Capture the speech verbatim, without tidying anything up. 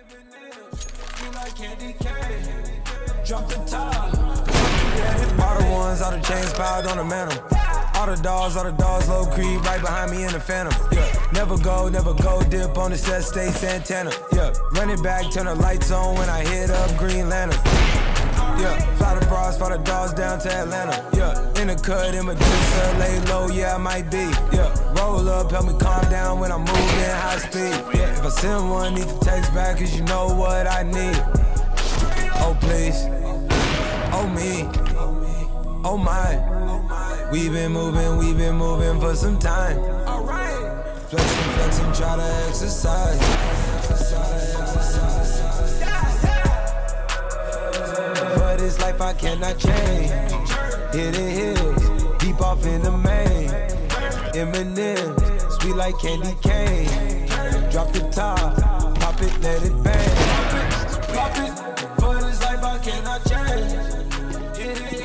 Feel like candy cane. Drop the top. All the ones, all the chains piled on the mantle. All the dogs, all the dogs, low creep right behind me in the phantom. Yeah, never go, never go, dip on the set, stay Santana. Yeah, run it back, turn the lights on when I hit up Green Lantern. Yeah, fly the bras, fly the dogs down to Atlanta. Yeah, in the cut, in Medusa, lay low, yeah, I might be. Yeah, roll up, help me calm down when I'm moving high speed. Yeah, if I send one, need to text back, cause you know what I need. Oh, please. Oh, me. Oh, my. We been moving, we been moving for some time. Alright. Flexing, flexing, try to exercise. For this life I cannot change. Hidden hills, deep off in the main. M and M's, sweet like candy cane. Drop the top, pop it, let it bang. Pop it, pop it. For this life I cannot change. Hidden